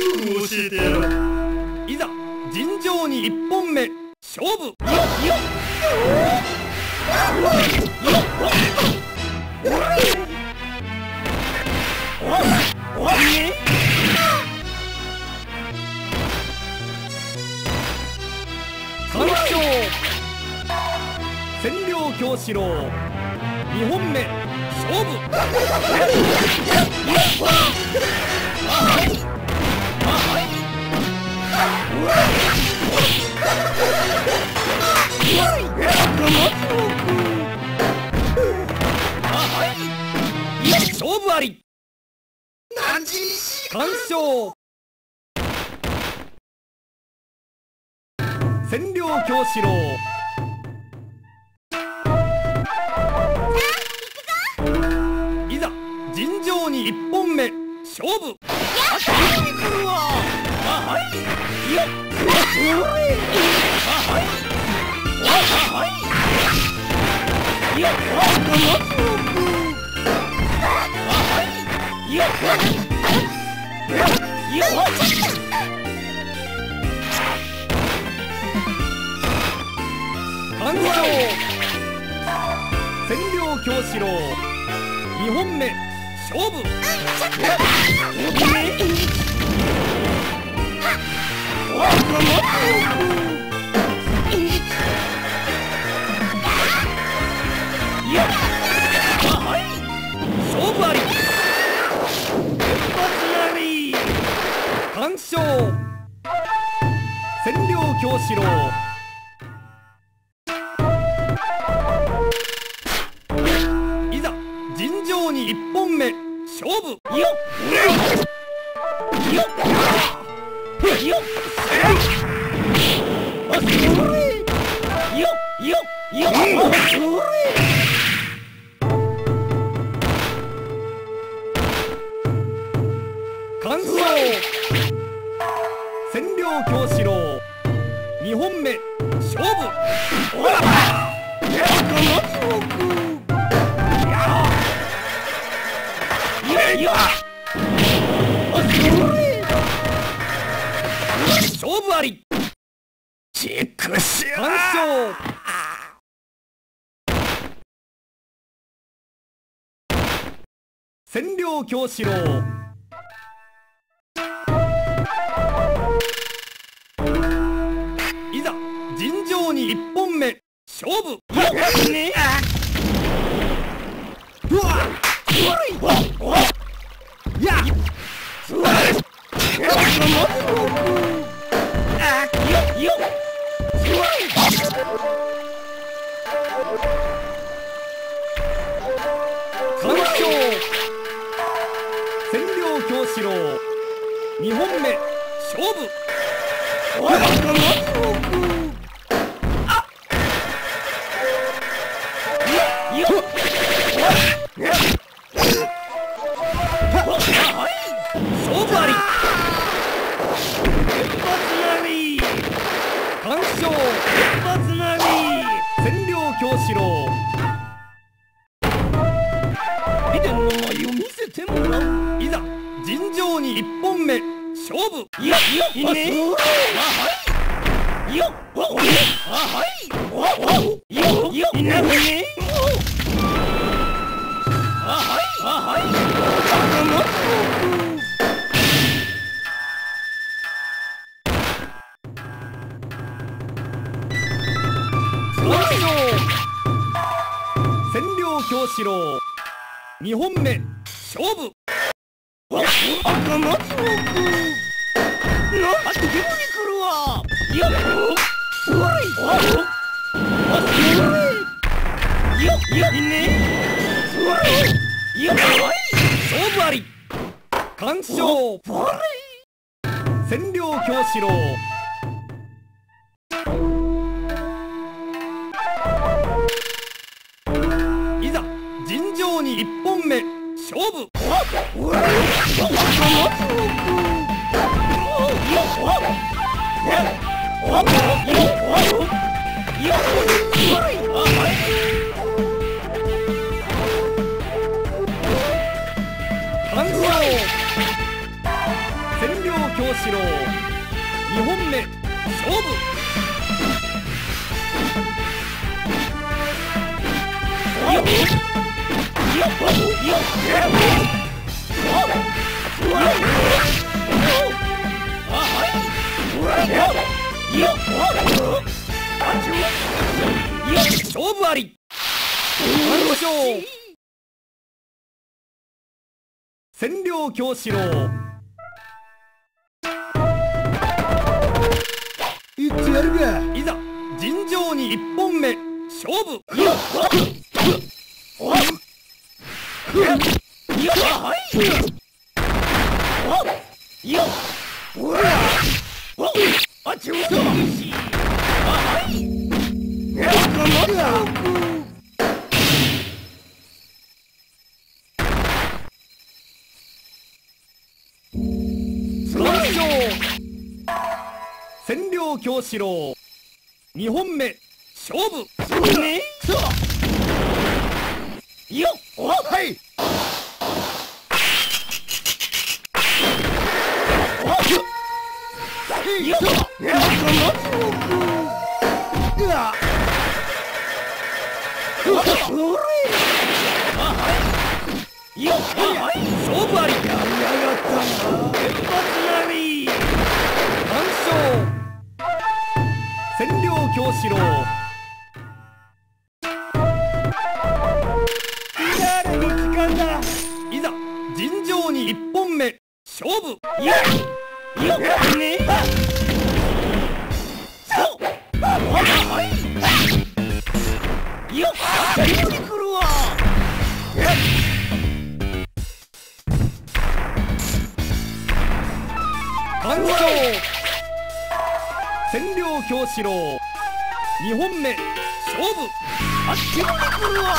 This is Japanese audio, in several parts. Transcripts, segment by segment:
教えてやる。いざ尋常に1本目勝負。完勝。千両京四郎2本目勝負。勝負あり。完勝。千両京四郎いざ尋常に1本目勝負。完勝。千両京四郎2本目勝負。勝負あり。完勝。千両京四郎いざ尋常に1本目勝負。完勝。千両京四郎2本目勝負。勝負あり。完勝。千両京四郎いざ尋常に1本目勝負。完勝。千両京四郎2本目勝負。勝負あり。完勝。千両京四郎美伝の舞を見せてもらう。いざ尋常に1本目勝負。千両京四郎2本目勝負。勝負あり。完勝。千両京四郎いざ尋常に1本目勝負。完勝。千両京四志郎2本目勝負。勝負あり。完勝。千両京志郎いってやるか。 いざ尋常に1本目勝負。千両京志郎2本目勝負。 よっ、はい。 勝負あり。 やりやがったな。 一発なり。完勝。千両京志郎誰の時間だ。 いざ尋常に1本目勝負。完勝。千両京志郎2本目勝負。あっちに来るわ。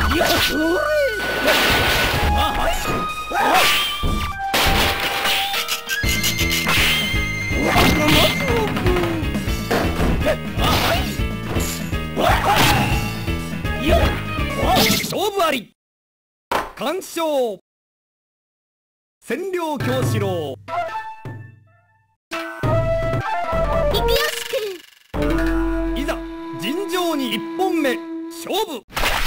勝負あり。完勝。千両京志郎いざ尋常に1本目勝負。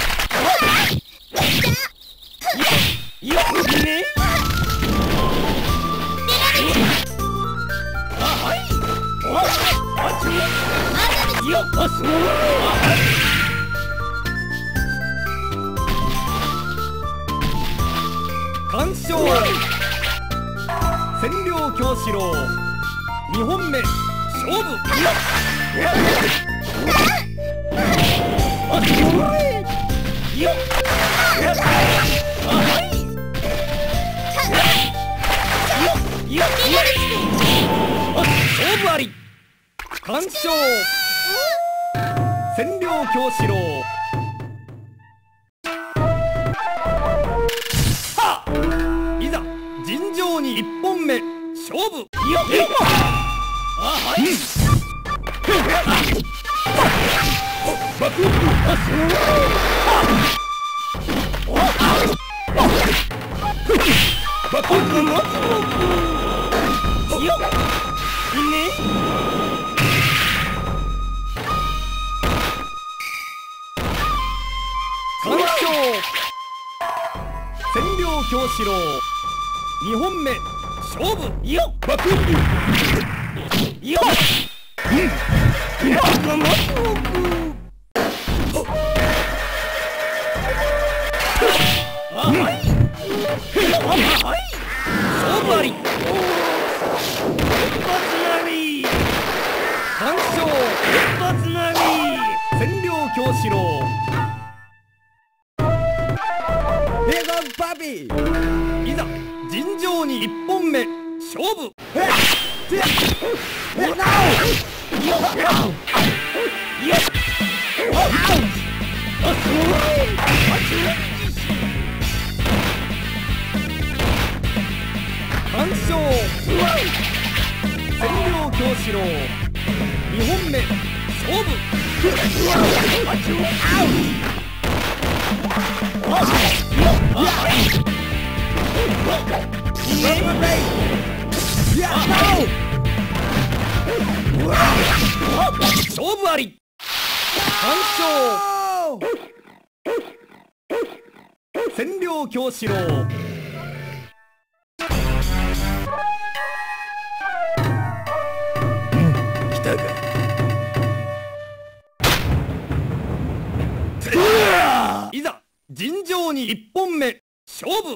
完勝。千両京志郎2本目勝負。勝負あり。完勝。千両京志郎いざ尋常に1本目勝負。完勝。千両京志郎2本目勝負。勝負あり。完勝。千両京志郎いざ尋常に1本目勝負。完勝。千両京志郎2本目勝負。 勝負あり。完勝。占領京四郎。 来たか。 いざ尋常に1本目勝負。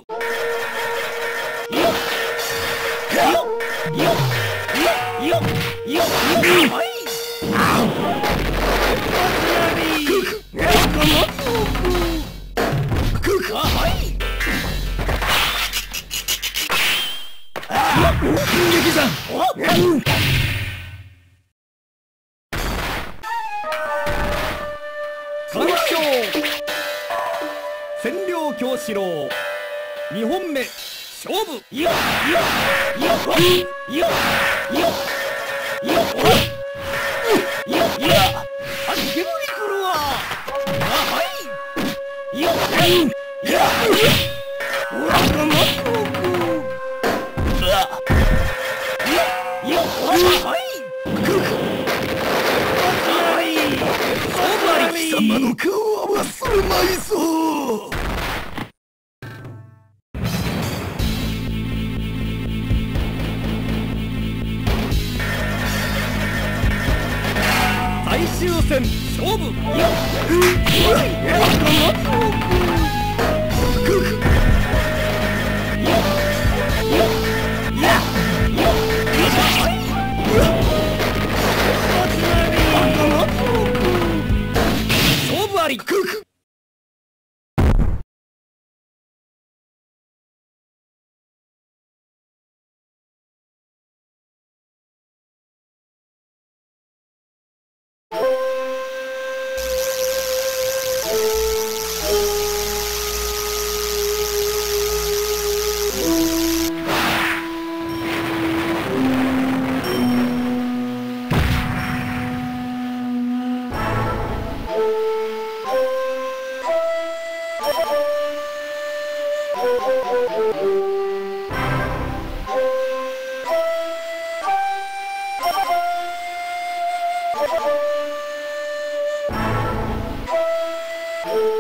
完勝。占領京四郎。2本目勝負。 貴様の顔は忘れまいぞ。 最終戦勝負。勝負あり。 you